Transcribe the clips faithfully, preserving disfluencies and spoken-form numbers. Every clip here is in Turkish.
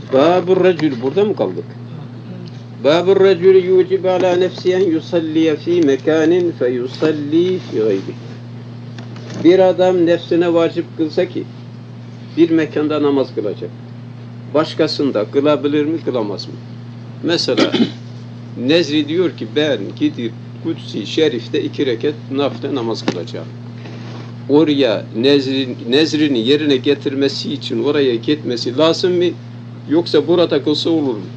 Babur recül, burada mı kaldık? Babur recül yucib ala nefsi en yusalliye fi mekanin fe yusalli fi gaybi. Bir adam nefsine vacip kılsa ki bir mekanda namaz kılacak. Başkasında kılabilir mi, kılamaz mı? Mesela Nezri diyor ki ben gidip Kudüs-i Şerif'te iki rekat nafile namaz kılacağım. Oraya nezrin, nezrini yerine getirmesi için oraya gitmesi lazım mı? Yoksa burada kılsa olur mu?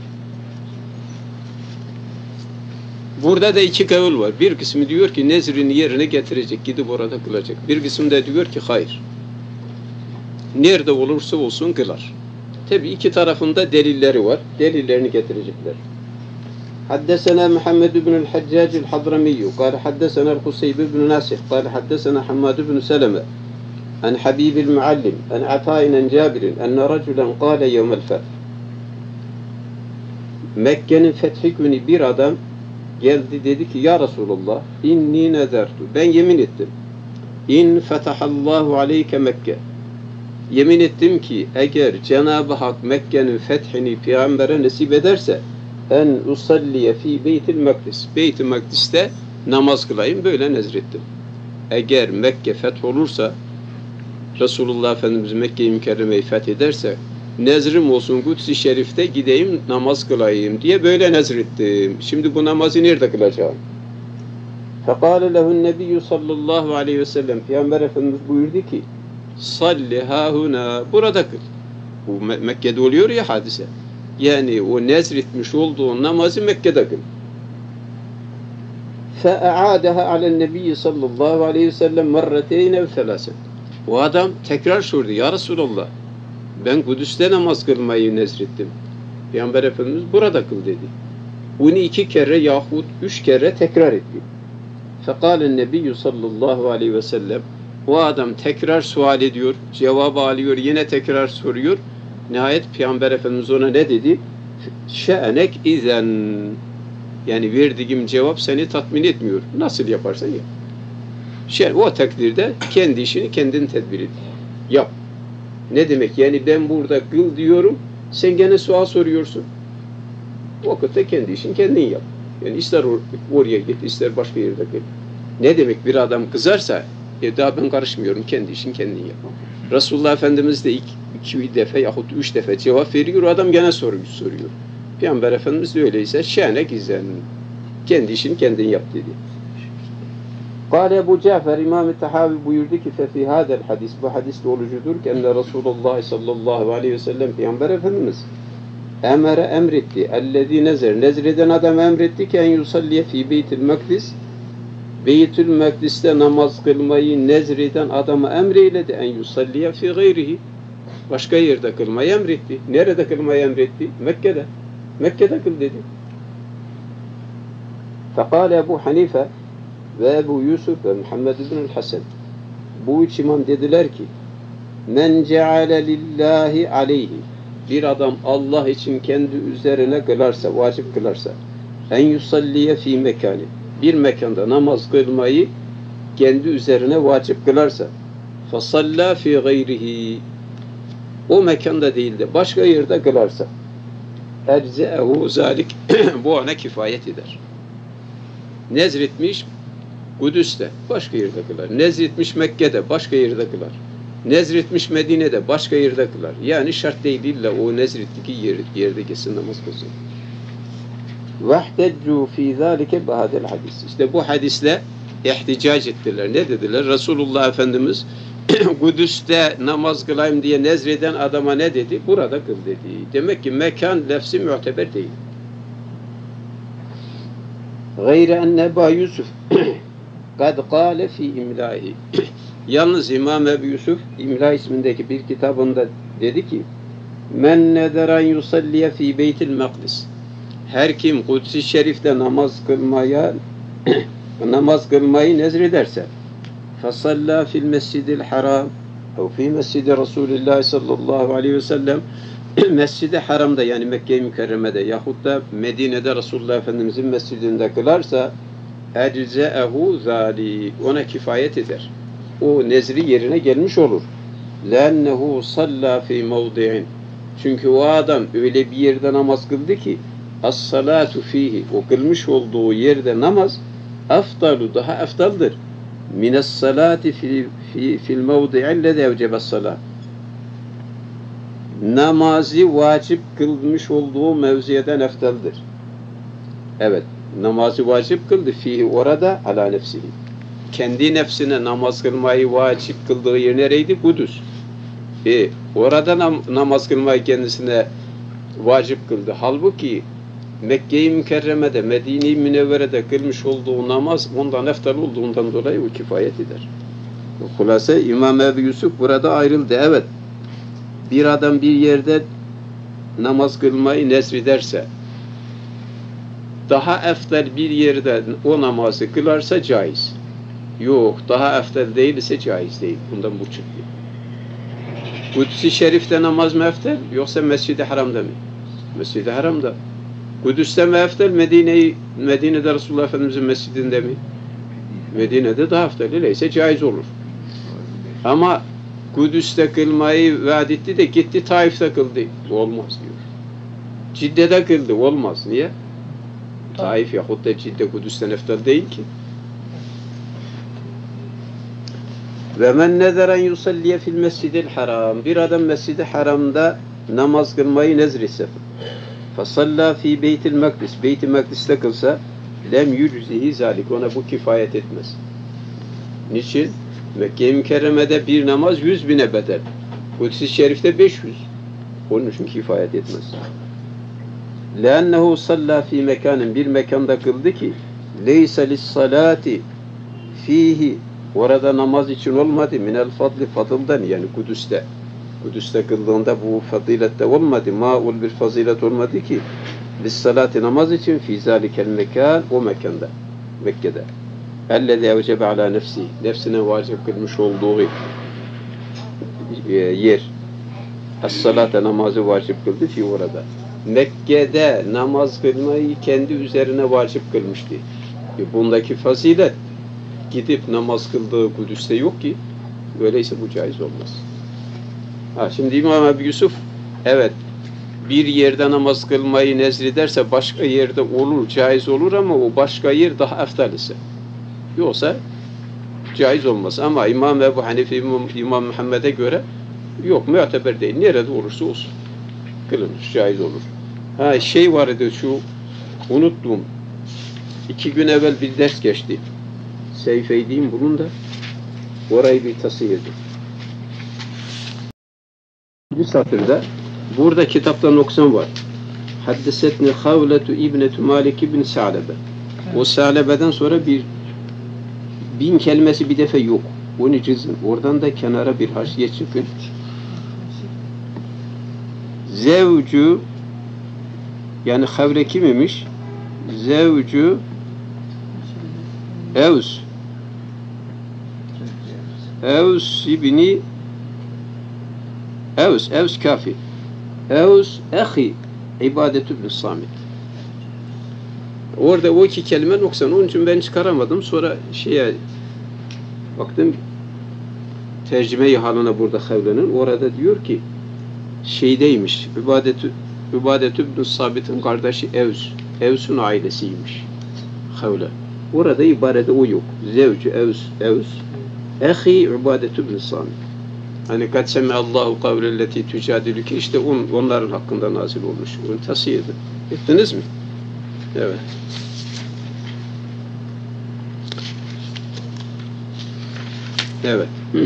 Burada da iki kavul var. Bir kısmı diyor ki nezrini yerine getirecek, gidip orada kılacak. Bir kısmı da diyor ki hayır. Nerede olursa olsun kılar. Tabi iki tarafında delilleri var. Delillerini getirecekler. حدثنا محمد بن الحجاج الحضرمي قال حدثنا القصيب بن ناسخ قال حدثنا حماد بن سلمة عن حبيب المعلم عن عطاء عن جابر أن رجلا قال يوم الفتح Mekke'nin fethi günü bir adam geldi dedi ki ya Resulullah inni nezertu, ben yemin ettim, in fetahallahu aleyke Mekke, yemin ettim ki eğer Cenab-ı Hak Mekke'nin fethini peygambere nasip ederse en usalliye fi beytil makdis, Beyt-i Makdis'te namaz kılayım, böyle nezrettim. Eğer Mekke feth olursa, Resulullah Efendimiz Mekke-i Mükerreme'yi fethederse, nezrim olsun Kudüs-i Şerif'te gideyim namaz kılayım diye böyle nezrettim. Şimdi bu namazı nerede kılacağım? Fekale lehun nebiyyü sallallahu aleyhi ve sellem, Peygamber Efendimiz buyurdu ki salli hahuna, burada kıl. Bu Me Mekke'de oluyor ya hadise. Yani o nezretmiş olduğu namazı Mekke'de kıl. فَاَعَادَهَا عَلَى النَّبِيِّ sallallahu aleyhi ve sellem مرَّتَيْنَ وَثَلَاسًا. O adam tekrar sordu. Ya Resulallah, ben Kudüs'te namaz kılmayı nezrettim. Peygamber Efendimiz burada kıl dedi. Bunu iki kere yahut üç kere tekrar etti. فَقَالَ النَّبِيُّ sallallahu aleyhi ve sellem, o adam tekrar sual ediyor, cevabı alıyor, yine tekrar soruyor. Nihayet Peygamber Efendimiz ona ne dedi? Şe'enek izen. Yani verdiğim cevap seni tatmin etmiyor. Nasıl yaparsan yap. Şey, o takdirde kendi işini kendin tedbir et. Yap. Ne demek? Yani ben burada kıl diyorum, sen gene sual soruyorsun. O vakitte kendi işini kendin yap. Yani ister or oraya git, ister başka yerde kıl. Ne demek? Bir adam kızarsa, e daha ben karışmıyorum, kendi işini kendin yap. Resulullah Efendimiz de ilk iki defa yahut üç defa cevap veriyor, o adam gene soruyor, soruyor. Peygamber Efendimiz de öyleyse şe'ne gizen, kendi işini kendin yap dedi. Kâle Ebu Cafer İmam-ı Tahavi buyurdu ki fefi hadel hadis, bu hadis dolucudur ki enne Resulullah sallallahu aleyhi ve sellem Peygamber Efendimiz emere emretti, ellezî nezer, nezreden adam emretti ki en yusalliye fi beytil makdis, Beytül Mekdis'te namaz kılmayı nezreden adamı emreyledi, en yusalliye fi gayrihi, başka yerde kılmayı emretti. Nerede kılmayı emretti? Mekke'de. Mekke'de kıl dedi. Fekale Ebu Hanife ve Ebu Yusuf ve Muhammed ibn-i Hasan, bu üç imam dediler ki men ceale lillahi aleyhi, bir adam Allah için kendi üzerine kılarsa, vacip kılarsa, en yusalliye fi mekani, bir mekanda namaz kılmayı kendi üzerine vacip kılarsa, fasalla fi gayrihi, o mekanda değil de başka yerde kılarsa, erze'ehu zalik, bu ona kifayet eder. Nezretmiş Kudüs'te, başka yerde kılar. Nezretmiş Mekke'de, başka yerde kılar. Nezretmiş Medine'de, başka yerde kılar. Yani şart değil illa o nezrettiği yer, yerde kesin namaz kılsın. وَاحْتَجُّوا ف۪ي ذَٰلِكَ بَهَدَ الْحَدِيثِ. İşte bu hadisle ihticac ettiler. Ne dediler? Resulullah Efendimiz Kudüs'te namaz kılayım diye nezreden adama ne dedi? Burada kıl dedi. Demek ki mekan lefzi muteber değil. Gayre enne Ebu Yusuf kad kâle fi imlâhi. Yalnız İmam Ebu Yusuf İmla ismindeki bir kitabında dedi ki men nederen yusalliye fi beytil makdis. Her kim Kudüs-i Şerif'te namaz kılmaya namaz kılmayı nezrederse fasalla fil mescidil haram ev fi mescidi Resulullah sallallahu aleyhi ve sellem, Mescid-i Haram'da yani Mekke-i Mükerreme'de yahut da Medine'de Resulullah Efendimiz'in mescidinde kılarsa ecze'ehu zâlik, ona kifayet eder. O nezri yerine gelmiş olur. لَاَنَّهُ صَلَّى فِي مَوْضِعٍ. Çünkü o adam öyle bir yerde namaz kıldı ki as-salatu fihi, o kılmış olduğu yerde namaz afdalu, daha eftaldır mines salati fi, fi, fil mevdi'illezî evcebes salat, namazı vacip kılmış olduğu mevziyeden eftaldir. Evet, namazı vacip kıldı fihi, orada ala nefsihi, kendi nefsine namaz kılmayı vacip kıldığı yer nereydi? Kudüs. E, orada nam namaz kılmayı kendisine vacip kıldı. Halbuki Mekke-i Mükerreme'de, Medine-i Münevvere'de kılmış olduğu namaz ondan eftal olduğundan dolayı o kifayet eder. Hulasa İmam Ebu Yusuf burada ayrıldı. Evet, bir adam bir yerde namaz kılmayı nezrederse, daha eftal bir yerde o namazı kılarsa caiz. Yok, daha eftal değilse caiz değil. Bundan bu çıktı. Kudüs-i Şerif'te namaz mı eftal, yoksa Mescid-i Haram'da mı? Mescid-i Haram'da. Kudüs'te mi eftal, Medine'yi, Medine'de Resulullah Efendimiz'in mescidinde mi? Medine'de daha eftal, öyleyse caiz olur. Ama Kudüs'te kılmayı vaat etti de gitti Taif'te kıldı. Olmaz diyor. Cidde'de kıldı, olmaz. Niye? Taif yahut da Cidde Kudüs'ten eftal değil ki. Ve men nezeren yusalliye fil mescidil haram. Bir adam Mescid-i Haram'da namaz kılmayı nezretse, fasalla fi beytil mekdis, Beyt-i Mekdis'te kılsa, lem yüczihi zalik, ona bu kifayet etmez. Niçin? Mekke-i Mükerreme'de bir namaz yüz bine bedel. Kudüs-i Şerif'te beş yüz. Onun için kifayet etmez. لَأَنَّهُ salla fi mekanin, bir mekanda kıldı ki leysa lis-salati fihi, orada namaz için olmadı, minel fadli, fadıldan, yani Kudüs'te. Kudüs'te kıldığında bu fazilette olmadı. Ma'ul bir fazilet olmadı ki lis-salati, namaz için fi zalikel mekan, o mekanda, Mekke'de. Ellezî evcebe ala nefsi, nefsine vacip kılmış olduğu yer. Es-salate, namazı vacip kıldı fi orada. Mekke'de namaz kılmayı kendi üzerine vacip kılmıştı. E bundaki fazilet gidip namaz kıldığı Kudüs'te yok ki. Öyleyse bu caiz olmaz. Ha, şimdi İmam Ebu Yusuf, evet, bir yerde namaz kılmayı nezrederse başka yerde olur, caiz olur, ama o başka yer daha eftal ise. Yoksa caiz olmaz. Ama İmam Ebu Hanife, İmam, İmam Muhammed'e göre yok, müteber değil. Nerede olursa olsun kılınır, caiz olur. Ha, şey vardı, şu unuttum. İki gün evvel bir ders geçti. Seyfeydiyim bunun da. Orayı bir tasih edin. Bir satırda burada kitapta noksan var. Haddesetni Havletu İbnetu Malik İbn Sa'lebe. O Sa'lebe'den sonra bir bin kelimesi bir defa yok. Onu çizin. Oradan da kenara bir haşiye çıkın. Zevcu, yani Havle kim imiş? Zevcu Evs. Evs ibni Evs, Evs kafi. Evs ehi İbadet ibn Samit. Orada o iki kelime noksan. Onun için ben çıkaramadım. Sonra şeye baktım, tercüme-i haline burada Havle'nin. Orada diyor ki şeydeymiş. İbadet İbadet ibn Sabit'in kardeşi Evs. Evs'ün ailesiymiş Havle. Orada ibarede o yok. Zevcu Evs, Evs ehi İbadet ibn Samit. Hani kad semi Allahu kavlelleti tücadilüke, işte on, onların hakkında nazil olmuş. Onu tasih edin. Ettiniz mi? Evet. Evet.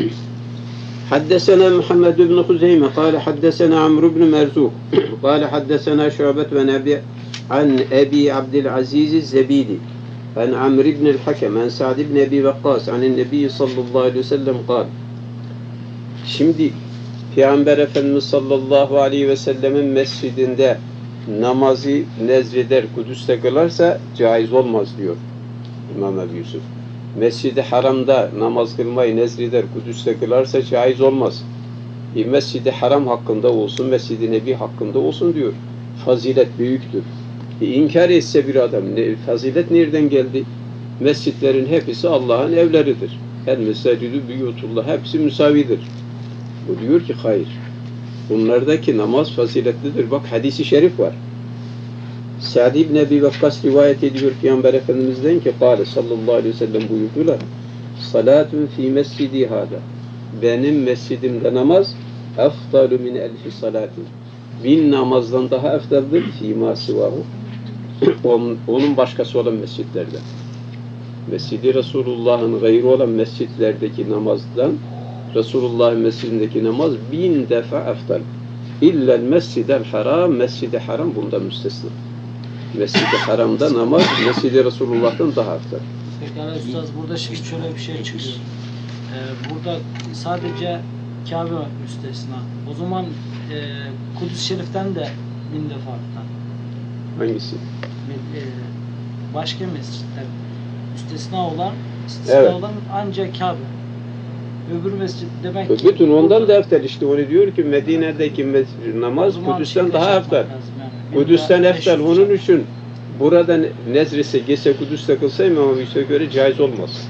حدثنا محمد بن خزيمة قال حدثنا عمرو بن مرزوق قال حدثنا شعبة بن أبي عن أبي عبد العزيز الزبيدي عن عمرو بن الحكم عن سعد بن أبي وقاص عن النبي صلى الله عليه وسلم قال. Şimdi Peygamber Efendimiz sallallahu aleyhi ve sellemin mescidinde namazı nezreder, Kudüs'te kılarsa caiz olmaz diyor İmam Ebu Yusuf. Mescid-i Haram'da namaz kılmayı nezreder, Kudüs'te kılarsa caiz olmaz. E, Mescid-i Haram hakkında olsun, Mescid-i Nebi hakkında olsun diyor. Fazilet büyüktür. E, inkar etse bir adam, ne, fazilet nereden geldi? Mescitlerin hepsi Allah'ın evleridir. El mesacidu buyutullah, hepsi müsavidir. Bu diyor ki hayır. Bunlardaki namaz faziletlidir. Bak hadisi şerif var. Sa'd ibn Ebi Vakkas rivayet ediyor Peygamber Efendimiz'den ki Kâle sallallahu aleyhi ve sellem buyurdular. Salatun fi mescidi hâda. Benim mescidimde namaz efdalu min elfi salatin. Bin namazdan daha eftaldir fîmâ sivahu. Onun başkası olan mescitlerde. Mescidi Resulullah'ın gayrı olan mescitlerdeki namazdan Resulullah'ın mescidindeki namaz bin defa eftal. İllel mescidel haram, mescidi haram bunda müstesna. Mescid-i Haram'da namaz Mescid-i Resulullah'tan daha eftal. Pekala Üstaz, burada şimdi şöyle bir şey çıkıyor. Ee, burada sadece Kabe müstesna. O zaman e, Kudüs Şerif'ten de bin defa eftal. Hangisi? E, başka mescitler müstesna olan, istisna Evet. olan ancak Kabe. Öbür mescid demek ki... Bütün ondan da eftal işte. Onu diyor ki Medine'deki mescid, namaz Kudüs'ten daha eftal. Yani. Kudüs'ten eftal. beş yüz Onun için burada nezrese gelse Kudüs'te kılsayım ama bir şey göre caiz olmaz.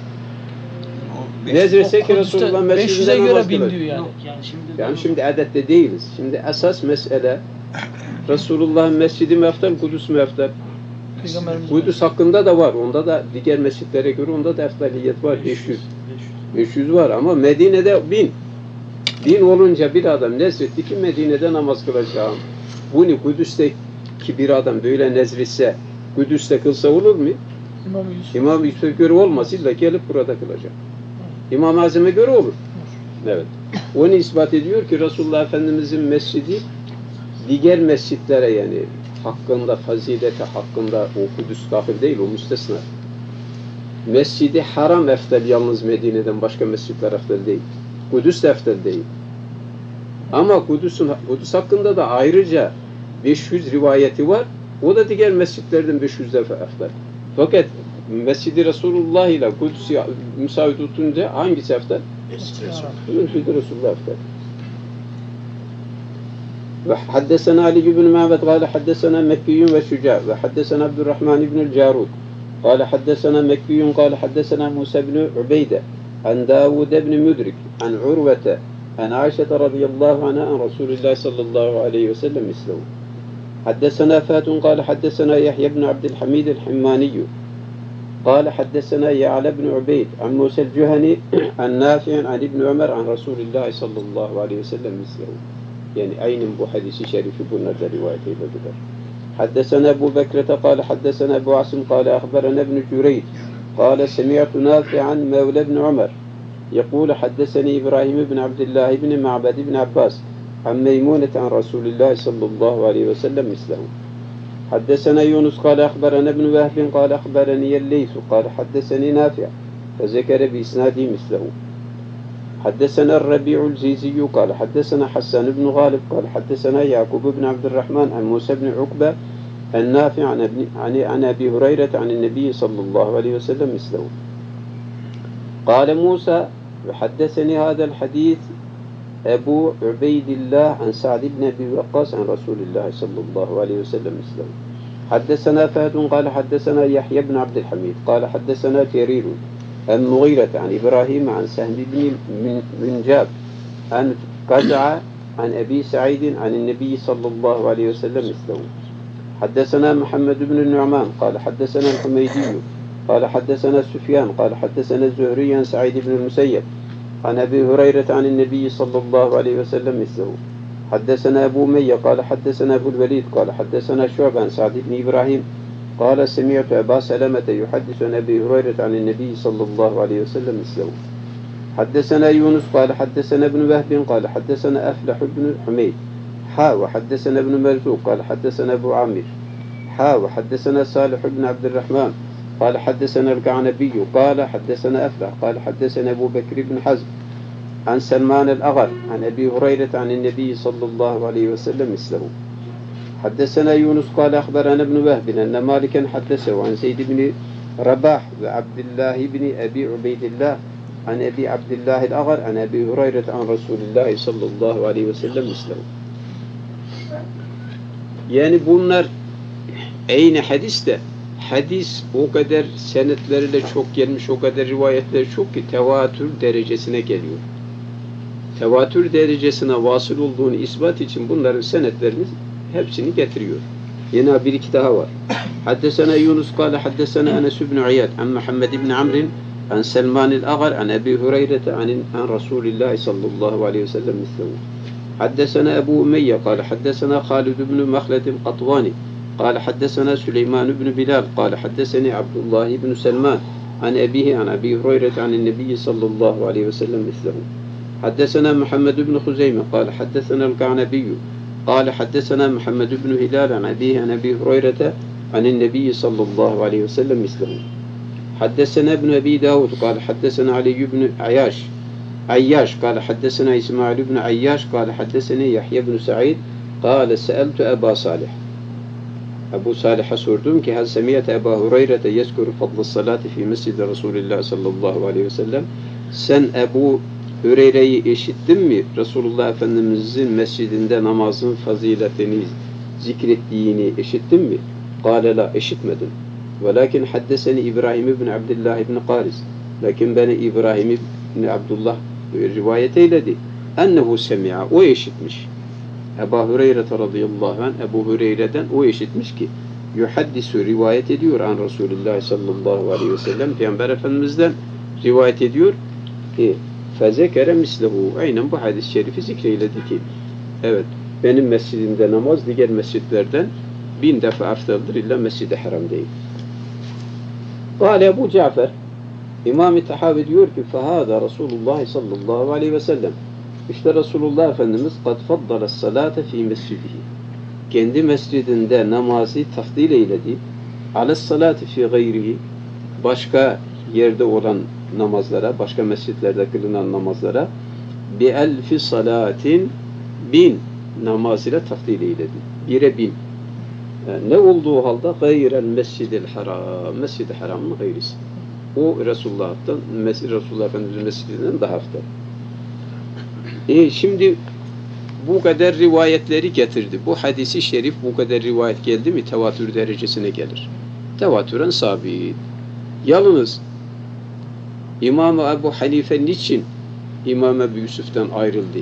Nezrese ki Resulullah mescidinde namaz bin kılır. diyor yani. Yok yani şimdi... Yani şimdi adette değiliz. Şimdi esas mesele Resulullah'ın mescidi mi eftal, Kudüs mü eftal? Peygamberimiz Kudüs hakkında da var. Onda da diğer mescitlere göre onda da eftaliyet var. beş yüz. beş yüz var ama Medine'de bin. Bin olunca bir adam nezretti ki Medine'de namaz kılacağım. Bunu Kudüs'teki bir adam böyle nezretse Kudüs'te kılsa olur mu? İmam Yusuf. İmam Yusuf'a göre olmaz. İlla gelip burada kılacak. İmam-ı Azam'a göre olur. Evet. Onu ispat ediyor ki Resulullah Efendimiz'in mescidi diğer mescitlere yani hakkında, fazileti hakkında o Kudüs dahil değil, o müstesna. Mescidi Haram eftel yalnız Medine'den başka mescitler eftel değil. Kudüs de eftel değil. Ama Kudüs'ün Kudüs hakkında da ayrıca beş yüz rivayeti var. O da diğer mescitlerden beş yüz defa eftel. Fakat Mescid-i Resulullah ile Kudüs'ü müsaade tutunca hangisi eftel? Mescid-i Resulullah eftel. وحدثنا علي بن معبد قال حدثنا مكي وشجاع وحدثنا عبد الرحمن بن الجارود قال حدثنا مكي قال حدثنا موسى بن عبيدة عن داود بن مدرك عن عروة عن عائشة رضي الله عنها عن رسول الله صلى الله عليه وسلم مثله حدثنا فات قال حدثنا يحيى بن عبد الحميد الحماني قال حدثنا يعلى بن عبيد عن موسى الجهني عن نافع عن ابن عمر عن رسول الله صلى الله عليه وسلم مثله. Yani aynı bu hadisi şerifi bunlarda rivayet edilir. Haddesena Ebu Bekir'e قال حدثنا أبو عاصم قال أخبرنا ابن جريج قال سمعت نافعا مولى ابن عمر يقول حدثني إبراهيم بن عبد الله بن معبد بن عباس عن ميمونة عن رسول الله صلى الله عليه وسلم مثله. حدثنا يونس قال أخبرنا ابن وهب قال أخبرني الليث قال حدثني نافع فذكر بإسناده مثله. حدثنا الربيع الزيزي قال حدثنا حسان بن غالب قال حدثنا يعقوب بن عبد الرحمن عن موسى بن عقبة النافع عن, عن, عن أبي هريرة عن النبي صلى الله عليه وسلم مثله. قال موسى وحدثني هذا الحديث أبو عبيد الله عن سعد بن أبي وقاص عن رسول الله صلى الله عليه وسلم مثله. حدثنا فهد قال حدثنا يحيى بن عبد الحميد قال حدثنا جرير المغيرة عن إبراهيم عن سهم بن منجاب عن قزع عن أبي سعيد عن النبي صلى الله عليه وسلم مثله. حدثنا محمد بن النعمان قال حدثنا الحميدي قال حدثنا سفيان قال حدثنا الزهري عن سعيد بن المسيب عن أبي هريرة عن النبي صلى الله عليه وسلم مثله. حدثنا أبو مية قال حدثنا أبو الوليد قال حدثنا شعبة عن سعد بن إبراهيم قال سمعت أبا سلمة يحدث عن أبي هريرة عن النبي صلى الله عليه وسلم مثله. حدثنا يونس قال حدثنا ابن وهب قال حدثنا أفلح بن حميد حا وحدثنا ابن مرزوق قال حدثنا أبو عامر حا وحدثنا صالح بن عبد الرحمن قال حدثنا الكعنبي قال حدثنا أفلح قال حدثنا أبو بكر بن حزم عن سلمان الأغر عن أبي هريرة عن النبي صلى الله عليه وسلم مثله. حدثنا يونس قال أخبرنا ابن وهب أن مالكا حدثه عن زيد بن رباح وعبد الله بن أبي عبيد الله عن أبي عبد الله الأغر عن أبي هريرة عن رسول الله صلى الله عليه وسلم مثله. Yani bunlar aynı hadiste hadis o kadar senetleriyle çok gelmiş, o kadar rivayetler çok ki tevatür derecesine geliyor. tevatür derecesine vasıl olduğunu ispat için bunların senetlerini hepsini getiriyor. Yine bir iki daha var. Haddesena Yunus kâle haddesena Enes ibn İyad an Muhammed ibn Amr'in an Selman el-Agar an Ebi Hureyre'te an, an Resulillah sallallahu aleyhi ve sellem mislehu. Haddesena Ebu Umeyye kâle haddesena Halid ibn Mehled el-Qatvani kâle haddesena Süleyman ibn Bilal kâle haddeseni Abdullah ibn Selman an Ebihi an Ebi Hureyre'te an Nebiyyü sallallahu aleyhi ve sellem mislehu. حدثنا محمد بن خزيمة قال حدثنا الكعنبي قال حدثنا محمد بن هلال عن أبيه عن أبي هريرة عن النبي صلى الله عليه وسلم مثله. حدثنا ابن أبي داود قال حدثنا علي بن عياش عياش قال حدثنا إسماعيل بن عياش قال حدثني يحيى بن سعيد قال سألت أبا صالح أبو صالح sordum ki hal semiyet Ebu Hureyre yezkuru fadl salati fi mescid Resulullah sallallahu aleyhi ve sellem, sen Ebu Hüreyre'yi işittin mi? Resulullah Efendimiz'in mescidinde namazın faziletini zikrettiğini işittin mi? Kâle la, işitmedim. Velakin haddeseni İbrahim ibn Abdullah ibn Qaris. Lakin beni İbrahim ibn Abdullah rivayet eyledi. Ennehu semi'a, o işitmiş. Ebu Hüreyre radıyallahu anh, Ebu Hüreyre'den o işitmiş ki yuhaddisu, rivayet ediyor an Resulullah sallallahu aleyhi ve sellem, Peygamber Efendimiz'den rivayet ediyor ki fezekere mislehu, aynen bu hadis-i şerifi zikreyledi ki evet, benim mescidimde namaz diğer mescitlerden bin defa aftaldır illa Mescid-i Haram değil. Kâle Ebu Cafer, İmam-ı Tahavi diyor ki fehâdâ Resulullah sallallahu aleyhi ve sellem, İşte Resulullah Efendimiz kad faddala salate fi mescidihi, kendi mescidinde namazı tafdil eyledi, alas salati fi gayrihi, başka yerde olan namazlara, başka mescitlerde kılınan namazlara bi elfi salatin, bin namaz ile tafdil eyledi. Bire bin. Yani ne olduğu halde gayrel mescidil haram, mescid-i haramın gayrisi. O Resulullah'tan, Resulullah Efendimiz'in mescidinden daha hafta. E şimdi bu kadar rivayetleri getirdi. Bu hadisi şerif bu kadar rivayet geldi mi tevatür derecesine gelir. Tevatüren sabit. Yalnız İmam-ı Ebu Hanife niçin İmam Ebu Yusuf'tan ayrıldı?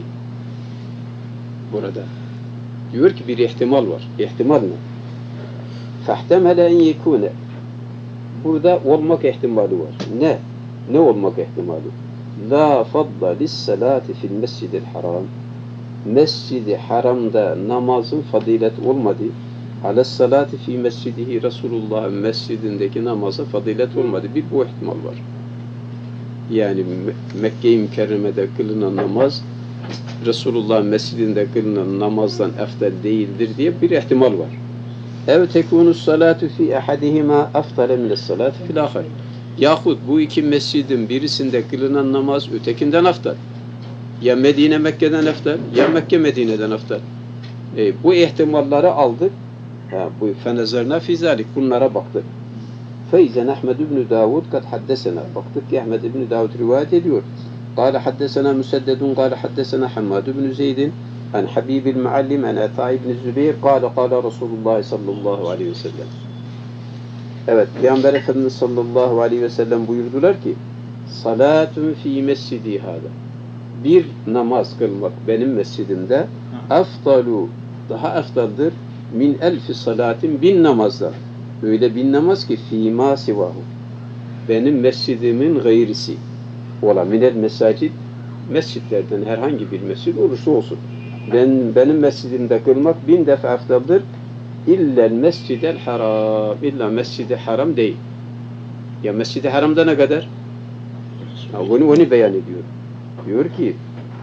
Burada. Diyor ki bir ihtimal var. İhtimal ne? فَاحْتَمَلَ اَنْ يَكُونَ, burada olmak ihtimali var. Ne? Ne olmak ihtimali? La fadla lissalati fil mescidil haram, Mescid-i Haram'da namazın fazilet olmadı. Alas salati fi mescidihi, Resulullah'ın mescidindeki namaza fazilet olmadı. Bir bu ihtimal var. Yani Mekke-i Mükerreme'de kılınan namaz Resulullah'ın mescidinde kılınan namazdan eftal değildir diye bir ihtimal var. Ev tekunus salatu fi ahadihima afdale mine's salati fil ahar. Yahut bu iki mescidin birisinde kılınan namaz ötekinden afdal. Ya Medine Mekke'den afdal, ya Mekke Medine'den afdal. E, bu ihtimalları aldık. Ha, bu fenezerna fi zalik, bunlara baktık. Feyzen Ahmed ibn Davud kad haddesena. Baktık ki Ahmed ibn Davud rivayet ediyor. Kâle haddesena Müseddedun, kâle haddesena Hammad ibn Zeydin an Habibil Muallim an Ata ibn Zübeyir kâle kâle Resulullah sallallahu aleyhi ve sellem. Evet, Peygamber Efendimiz sallallahu aleyhi ve sellem buyurdular ki salatun fi mescidi hâda, bir namaz kılmak benim mescidimde afdalu, daha afdaldır min elfi salatin, bin namazdan. Öyle bin namaz ki fîmâ sivahu, benim mescidimin gayrisi ola minel mesacid, mescitlerden herhangi bir mescid olursa olsun. Ben, benim mescidimde kılmak bin defa afdaldır illel mescidel haram, illa mescid-i haram değil. Ya mescid-i haramda ne kadar? Ha, onu, onu beyan ediyor. Diyor ki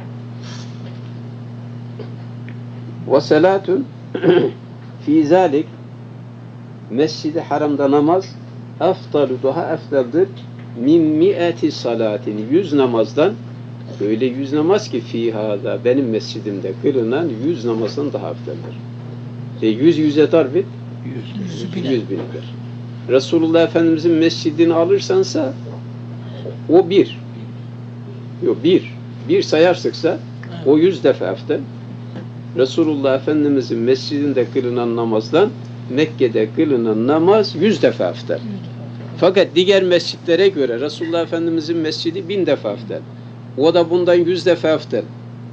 ve salatun fi zalik, mescid-i haramda namaz afdalu, daha afdaldır min mi'ati salatin, yüz namazdan, öyle yüz namaz ki fîhâda, benim mescidimde kılınan yüz namazdan daha afdaldır. E yüz yüze darb et, yüz bin eder. Resulullah Efendimizin mescidini alırsansa o bir. Yok bir. Bir sayarsıksa o yüz defa afdal. Resulullah Efendimizin mescidinde kılınan namazdan Mekke'de kılınan namaz yüz defa afdal. Fakat diğer mescitlere göre Resulullah Efendimizin mescidi bin defa afdal. O da bundan yüz defa afdal.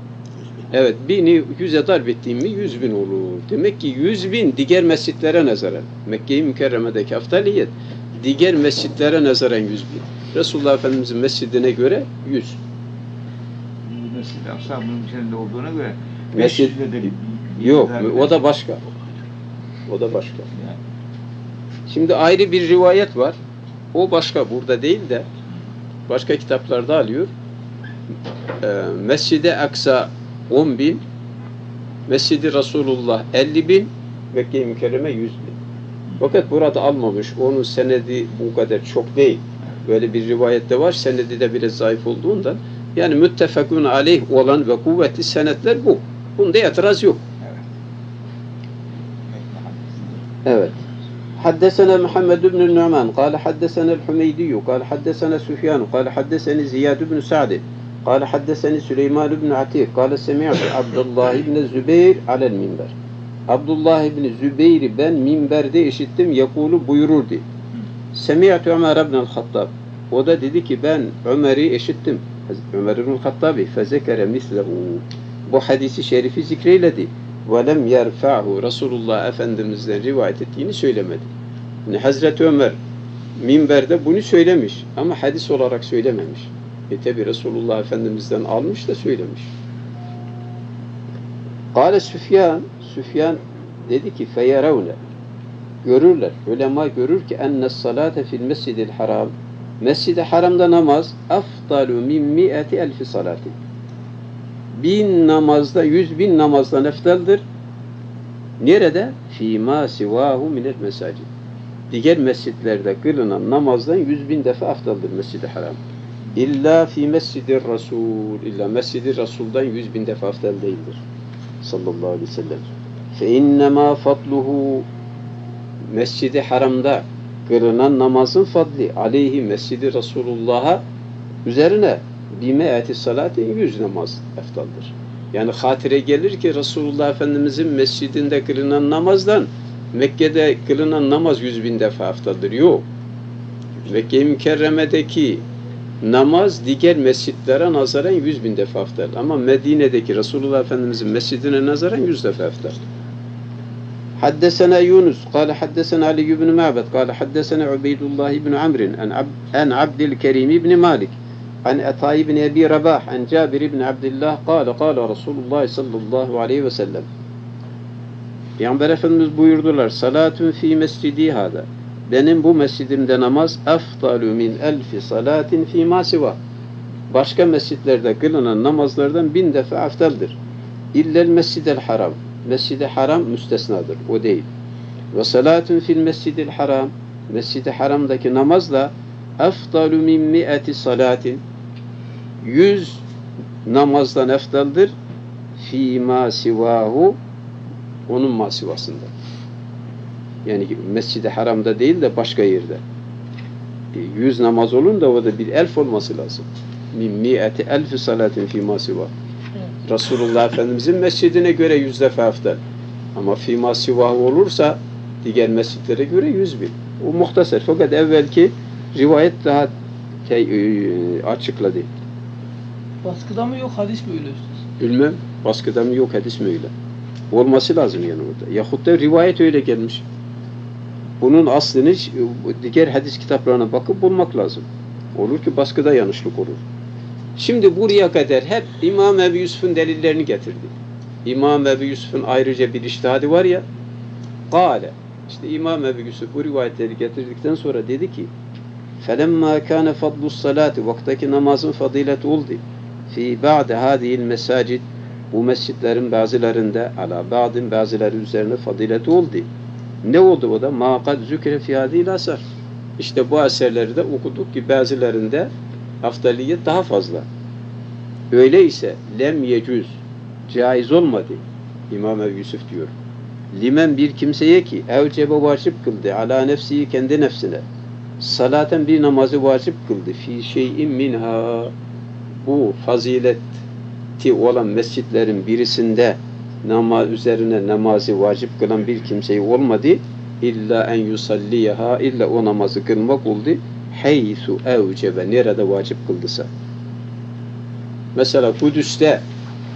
Evet, bini yüze darp ettiğim mi yüz bin olur. Demek ki yüz bin diğer mescitlere nazaran. Mekke-i Mükerreme'deki aftaliyet diğer mescitlere nazaran yüz bin. Resulullah Efendimiz'in mescidine göre yüz. Mescid-i Aksa bunun içinde olduğuna göre Mescid yok, o da başka. O da başka. Yani. Şimdi ayrı bir rivayet var. O başka, burada değil de başka kitaplarda alıyor. Ee, Mescid-i Aksa on bin, Mescid-i Resulullah elli bin, Mekke-i Mükerreme yüz bin. Fakat burada almamış. Onun senedi bu kadar çok değil. Böyle bir rivayette var. Senedi de biraz zayıf olduğundan. Yani müttefekun aleyh olan ve kuvvetli senetler bu. Bunda itiraz yok. Evet. حدثنا محمد بن النعمان قال حدثنا الحميدي قال حدثنا سفيان قال حدثني زياد بن سعد قال حدثني سليمان بن عتيق قال سمعت عبد الله بن الزبير على المنبر. Abdullah ibn Zübeyir'i ben minberde işittim, yakulu buyururdu. Semi'tu Ömer ibn el-Hattab. O da dedi ki ben Ömer'i işittim. Ömer ibn el-Hattabi fezekere mislehu. Bu hadisi şerifi zikreyledi. Ve lem yerfa'hu. Resulullah Efendimiz'den rivayet ettiğini söylemedi. Yani Hazreti Ömer minberde bunu söylemiş ama hadis olarak söylememiş. E tabi Resulullah Efendimiz'den almış da söylemiş. Kâle Süfyan, Süfyan dedi ki feyeravne, görürler, ulema görür ki enne salate fil mescidil haram, mescid-i haramda namaz afdalu min mi'ati elfi salati, bin namazda, yüz bin namazdan eftaldir. Nerede? Fîmâ sivâhu minel mesacid. Diğer mescitlerde kılınan namazdan yüz bin defa aftaldır mescid-i haram. İlla fi mescid-i Rasul, illa mescid-i Rasul'dan yüz bin defa aftal değildir. Sallallahu aleyhi ve sellem. Fe innemâ fadluhu, mescid-i haramda kılınan namazın fadli aleyhi mescid-i Resulullah'a üzerine bime'ati salatin yüz namaz eftaldır. Yani hatire gelir ki Resulullah Efendimizin mescidinde kılınan namazdan Mekke'de kılınan namaz yüz bin defa eftaldır. Yok. Mekke-i Mükerreme'deki namaz diğer mescitlere nazaran yüz bin defa eftal. Ama Medine'deki Resulullah Efendimizin mescidine nazaran yüz defa eftal. حدثنا يونس قال حدثنا علي بن معبد قال حدثنا عبيد الله بن عمرو عن عبد الكريم بن مالك عن عطاء بن أبي رباح عن جابر بن عبد الله قال قال رسول الله صلى الله عليه وسلم. Peygamber Efendimiz buyurdular: salatun fi mescidi hada. Benim bu mescidimde namaz afdalu min elfi salatin fi ma siva. Başka mescitlerde kılınan namazlardan bin defa aftaldır. İllel mescidel haram. Mescid-i haram müstesnadır. O değil. Ve salatun fil mescidil haram. Mescid-i haramdaki namazla afdalu min mi'ati salatin. Yüz namazdan eftaldır. Fi ma sivahu. Onun masivasında. Yani mescid-i haramda değil de başka yerde. Yüz namaz olun da o da bir elf olması lazım. Min mi'ati elfi salatin fi ma sivahu. Resulullah Efendimizin mescidine göre yüz defa aftal. Ama fîmâ sivâhu olursa diğer mescitlere göre yüz bin. O muhtasar. Fakat evvelki rivayet daha açıkladı. Baskıda mı yok, hadis mi öyle üstad? Bilmem. Baskıda mı yok, hadis mi öyle? Olması lazım yani orada. Yahut da rivayet öyle gelmiş. Bunun aslını diğer hadis kitaplarına bakıp bulmak lazım. Olur ki baskıda yanlışlık olur. Şimdi buraya kadar hep İmam Ebu Yusuf'un delillerini getirdi. İmam Ebu Yusuf'un ayrıca bir içtihadı var ya, kâle, işte İmam Ebu Yusuf bu rivayetleri getirdikten sonra dedi ki, فَلَمَّا كَانَ فَضْلُ الصَّلَاتِ vaktaki namazın fadileti oldu. فِي بَعْدَ هَذِهِ الْمَسَاجِدِ bu mescitlerin bazılarında, ala ba'din bazıları üzerine fadileti oldu. Ne oldu o da? مَا قَدْ زُكْرَ فِي هَذِهِ الْأَسَرِ İşte bu eserlerde okuduk ki bazılarında afdaliyet daha fazla. Öyleyse lem yecüz, caiz olmadı. İmam Ebu Yusuf diyor. Limen bir kimseye ki evcebe vacip kıldı ala nefsihi kendi nefsine. Salaten bir namazı vacip kıldı. Fi şeyin minha bu fazileti olan mescitlerin birisinde namaz üzerine namazı vacip kılan bir kimseyi olmadı. İlla en yusalliyaha illa o namazı kılmak oldu. Heysu evcebe nerede vacip kıldısa. Mesela Kudüs'te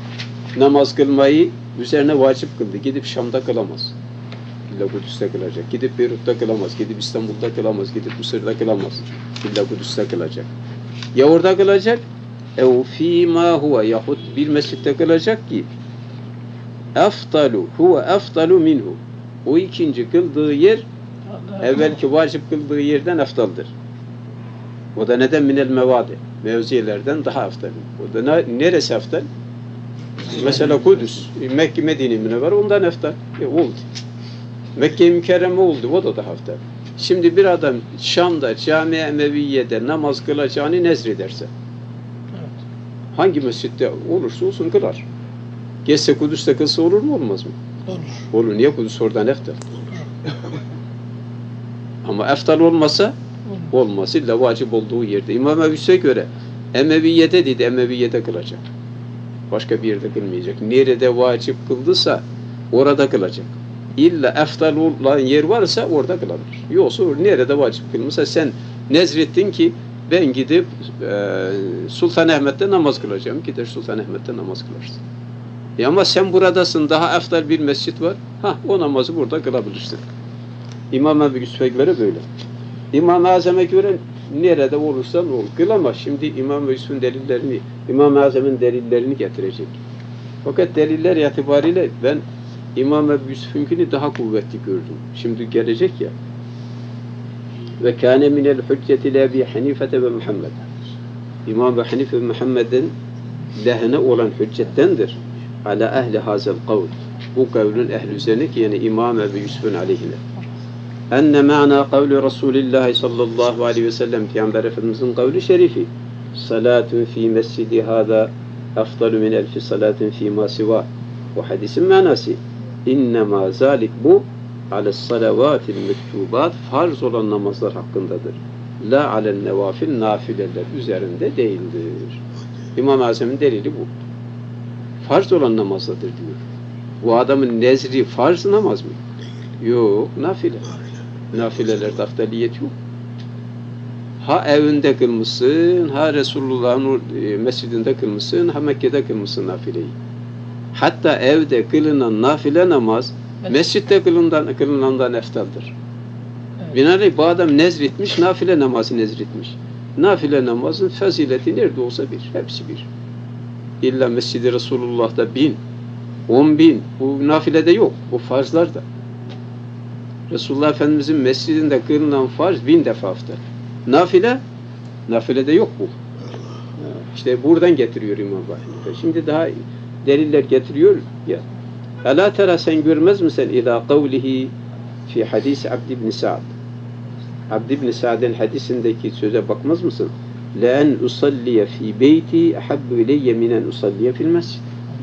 namaz kılmayı üzerine vacip kıldı. Gidip Şam'da kılamaz. İlla Kudüs'te kılacak. Gidip Beyrut'ta kılamaz. Gidip İstanbul'da kılamaz. Gidip Mısır'da kılamaz. İlla Kudüs'te kılacak. Ya orada kılacak ev fîmâ huve yahut bir mescitte kılacak ki eftalu huve eftalu minhu. O ikinci kıldığı yer evvelki vacip kıldığı yerden eftaldır. O da neden minel mevadi? Mevzilerden daha eftal. O da ne, neresi eftal? Mesela Kudüs, Mekke, Medine Münevver ondan eftal. E, oldu. Mekke-i Mükerreme oldu. O da daha eftal. Şimdi bir adam Şam'da, Cami-i Emeviye'de namaz kılacağını nezrederse Evet. hangi mescitte olursa olsun kılar. Geçse Kudüs'te kılsa olur mu olmaz mı? Olur. Olur. Niye Kudüs oradan eftal? Ama eftal olmasa Olur. olmaz. İlla vacip olduğu yerde. İmam Ebu'ya göre Emeviye'de dedi, Emeviye'de kılacak. Başka bir yerde kılmayacak. Nerede vacip kıldıysa orada kılacak. İlla eftal olan yer varsa orada kılabilir. Yoksa nerede vacip kılmışsa sen nezrettin ki ben gidip e, Sultanahmet'te namaz kılacağım. Gider Sultanahmet'te namaz kılarsın. E ama sen buradasın, daha eftal bir mescit var. Ha, o namazı burada kılabilirsin. İmam Ebu Yusuf'a göre böyle. İmam-ı Azam'a göre nerede olursan ol. Kılamaz. Şimdi İmam Ebu Yusuf'un delillerini, İmam-ı Azam'ın delillerini getirecek. Fakat deliller itibariyle ben İmam Ebu Yusuf'unkini daha kuvvetli gördüm. Şimdi gelecek ya. Ve kâne minel hücceti li Ebi Hanifete ve Muhammed. İmam Ebu Hanife ve Muhammed'in lehine olan hüccettendir. Ala ehli hazel kavl. Bu kavlün ehli üzerine ki yani İmam Ebu Yusuf'un aleyhine. Enne ma'na kavli Resulillah sallallahu aleyhi ve sellem Peygamber Efendimizin kavli şerifi. Salatun fi mescidi hâzâ efdalu min elfi salatin fi ma siva. Bu hadisin manası. İnnemâ zâlik bu ales salavatil mektubat farz olan namazlar hakkındadır. La alen nevafil nafileler üzerinde değildir. İmam-ı Azam'ın delili bu. Farz olan namazdadır diyor. Bu adamın nezri farz namaz mı? Yok, nafile. Nafilelerde aftaliyet yok. Ha evinde kılmışsın, ha Resulullah'ın mescidinde kılmışsın, ha Mekke'de kılmışsın nafileyi. Hatta evde kılınan nafile namaz, evet, mescitte kılınan, kılınandan eftaldır. Evet. Binaenaleyh bu adam nezretmiş, nafile namazı nezretmiş. Nafile namazın fazileti nerede olsa bir, hepsi bir. İlla Mescid-i Resulullah'da bin, on bin, bu nafilede yok, bu farzlarda. Resulullah Efendimizin mescidinde kılınan farz bin defa aftal. Nafile, nafilede yok bu. İşte buradan getiriyor İmam Bahri. Şimdi daha deliller getiriyor ya. Ela tera sen görmez misin ila kavlihi fi hadis Abd ibn Sa'd. Abd ibn Sa'd'ın hadisindeki söze bakmaz mısın? La en usalliye fi beyti ahabbu ileyye min en usalliye fil mescid.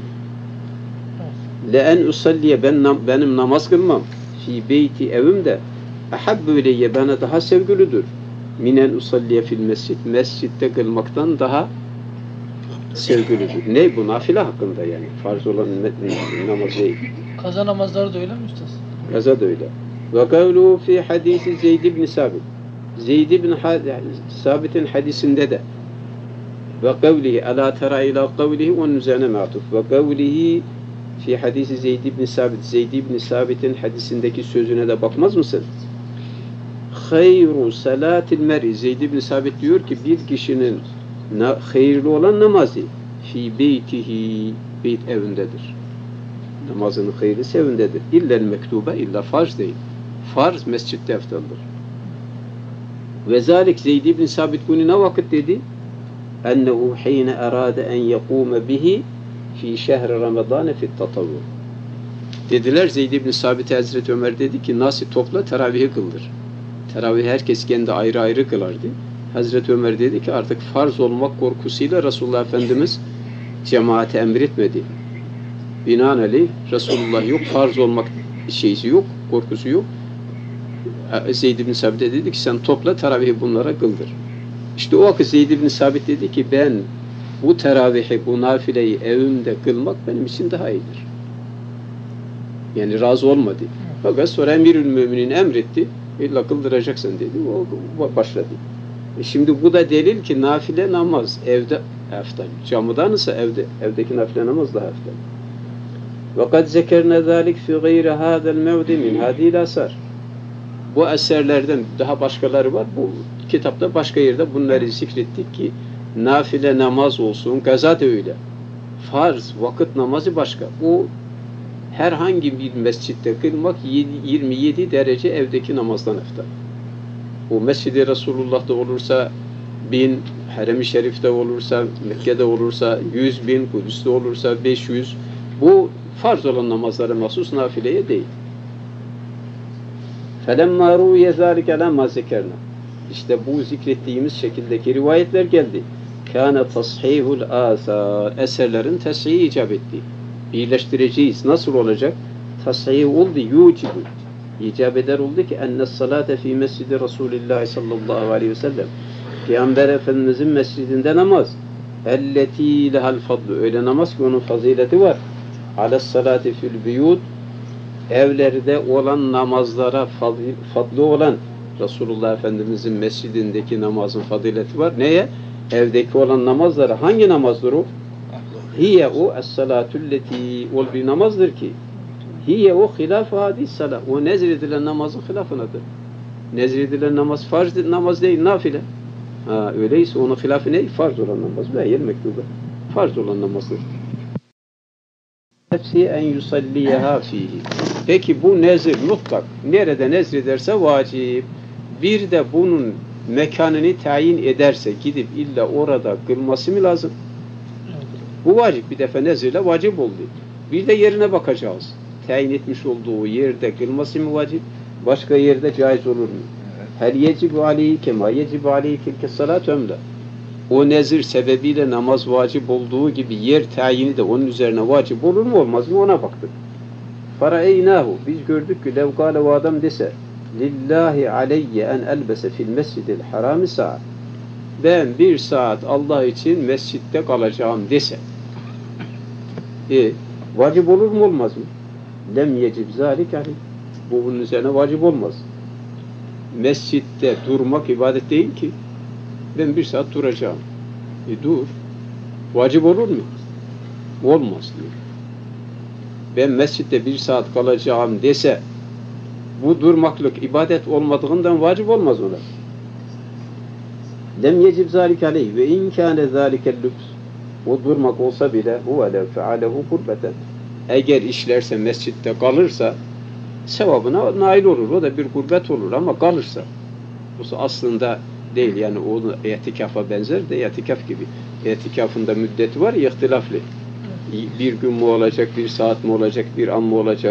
La en usalliye ben benim namaz kılmam fi beyti evimde ahabbu ileyye bana daha sevgilidir. Minen usalliye fil mescid. Mescitte kılmaktan daha sevgilidir. Ne bu? Nafile hakkında yani. Farz olan namaz değil. Kaza namazları da öyle mi üstad? Kaza da öyle. Ve kavluhu fi hadisi Zeyd ibn Sabit. Zeyd ibn Sabit'in hadisinde de ve kavlihi ala tera ila kavlihi onun üzerine matuf. Ve kavlihi fi hadisi Zeyd ibn Sabit. Zeyd ibn Sabit'in hadisindeki sözüne de bakmaz mısın? Hayru salatil meri. Zeyd ibn Sabit diyor ki bir kişinin hayırlı olan namazı fi beytihi, beyt evindedir. Namazının hayırlısı evindedir. İllel mektuba, illa farz değil. Farz mescitte eftaldır. Ve zalik Zeyd ibn Sabit bunu ne vakit dedi? Ennehu hine erade en yekume bihi fi şehri Ramazan fi tatavvur. Dediler Zeyd ibn Sabit'e Hazreti Ömer dedi ki nasıl topla teravihi kıldır. Teravih herkes kendi ayrı ayrı kılardı. Hazreti Ömer dedi ki artık farz olmak korkusuyla Resulullah Efendimiz cemaate emretmedi. Binaenaleyh Resulullah yok, farz olmak şeysi yok, korkusu yok. Zeyd ibn Sabit dedi ki sen topla teravihi bunlara kıldır. İşte o vakit Zeyd ibn Sabit dedi ki ben bu teravihi, bu nafileyi evimde kılmak benim için daha iyidir. Yani razı olmadı. Fakat sonra Emirül Müminin emretti. İlla kıldıracaksın dedi. O başladı. E şimdi bu da delil ki nafile namaz evde eftal. Camıdan ise evde evdeki nafile namaz daha eftal. وَقَدْ زَكَرْنَا ذَٰلِكَ فِي غَيْرِ هَذَا الْمَوْدِ مِنْ هَذِهِ الْآثَارِ. Bu eserlerden daha başkaları var. Bu kitapta başka yerde bunları zikrettik ki nafile namaz olsun, gaza da öyle. Farz, vakit namazı başka. Bu herhangi bir mescitte kılmak yirmi yedi derece evdeki namazdan eftal. O Mescid-i Resulullah'ta olursa bin, Harem-i Şerif'te olursa, Mekke'de olursa yüz bin, Kudüs'te olursa beş yüz. Bu farz olan namazlara mahsus, nafileye değil. فَلَمَّا رُوْيَ ذَٰلِكَ لَمَّا ذِكَرْنَا. İşte bu zikrettiğimiz şekildeki rivayetler geldi. كَانَ تَصْحِيهُ الْآثَارِ. Eserlerin teshihi icap etti. Birleştireceğiz. Nasıl olacak? Tashihi oldu, yucibu. İcap eder oldu ki enne salate fi mescidi Resulillah sallallahu aleyhi ve sellem. Peygamber Efendimizin mescidinde namaz. Elleti lehal fadlu. Öyle namaz ki onun fazileti var. Alas salati fil biyut. Evlerde olan namazlara fadlı olan Resulullah Efendimizin mescidindeki namazın fazileti var. Neye? Evdeki olan namazlara. Hangi namazdır o? Hiye o es-salatülleti. O bir namazdır ki hiye o hilaf-ı hadis salat. O nezredilen namazın hilafınadır. Nezredilen namaz farz namaz değil, nafile. Ha, öyleyse onun hilafı ne? Farz olan namaz. Beyyel mektubu. Farz olan namazdır. Hepsi en yusalliyeha fihi. Peki bu nezir mutlak. Nerede nezrederse vacip. Bir de bunun mekanını tayin ederse gidip illa orada kılması mı lazım? Bu vacip. Bir defa nezirle vacip oldu. Bir de yerine bakacağız. Tayin etmiş olduğu yerde kılması mı vacip? Başka yerde caiz olur mu? Hel yecibu aleyhi kema yecibu aleyhi tilke salat ömle. O nezir sebebiyle namaz vacip olduğu gibi yer tayini de onun üzerine vacip olur mu olmaz mı ona baktık. Faraeynahu. Biz gördük ki levkale o adam dese lillahi aleyye en elbese fil mescidil harami saat. Ben bir saat Allah için mescitte kalacağım dese. E, vacip olur mu olmaz mı? Lem yecib zalik aleyh. Bu bunun üzerine vacip olmaz. Mescitte durmak ibadet değil ki. Ben bir saat duracağım. E dur. Vacip olur mu? Olmaz diyor. Ben mescitte bir saat kalacağım dese bu durmaklık ibadet olmadığından vacip olmaz ona. Lem yecib zalik aleyh ve in kâne zâlikel lüks. O durmak olsa bile huve lev fealehu kurbeten. Eğer işlerse mescitte kalırsa sevabına nail olur. O da bir gurbet olur ama kalırsa. Bu aslında değil yani onu itikafa benzer de itikaf gibi. İtikafında müddeti var ya ihtilaflı. Bir gün mü olacak, bir saat mi olacak, bir an mı olacak?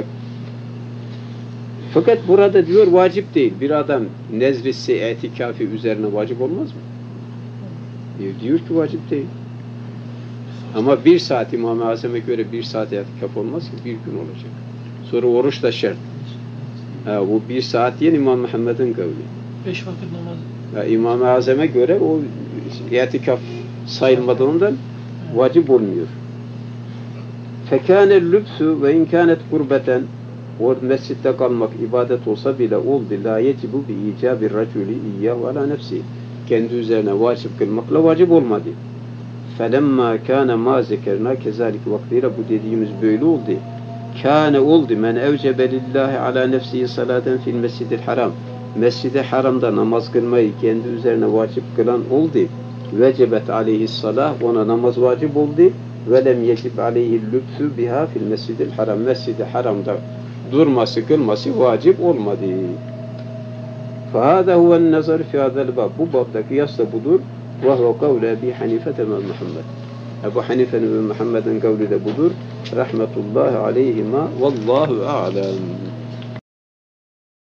Fakat burada diyor vacip değil. Bir adam nezrisi itikafi üzerine vacip olmaz mı? Diyor, diyor ki vacip değil. Ama bir saat İmam-ı Azam'a göre bir saat itikaf olmaz ki bir gün olacak. Sonra oruç da şart. Ha, bu bir saat diyen İmam Muhammed'in kavli. Beş vakit namaz. Ha, İmam-ı Azam'a göre o itikaf sayılmadığından vacip olmuyor. Fekâne lübsü ve inkânet kurbeten. O mescitte kalmak ibadet olsa bile oldu. La yecibu bi icabir raculi iyyâhu ala nefsi. Kendi üzerine vacip kılmakla vacip olmadı. Felemma kâne mâ zekerna kezalik vaktiyle bu dediğimiz böyle oldu. Kâne oldu men evcebe lillahi ala nefsihi salaten fil mescidil haram. Mescid-i haramda namaz kılmayı kendi üzerine vacip kılan oldu. Vecebet aleyhissalah ona namaz vacip oldu. Ve lem yecib aleyhi lübsü biha fil mescidil haram. Mescid-i haramda durması, kılması vacip olmadı. فَهَذَا هُوَ النَّظَرِ فِي هَذَا الْبَابِ. Bu babda kıyas da budur. وَهُوَ قَوْلَ اَبِي حَنِيفَةَ مَا Muhammed. Ebu Hanife'nin ve Muhammed'in kavli de budur. Rahmetullahi aleyhima. Vallahu a'lem.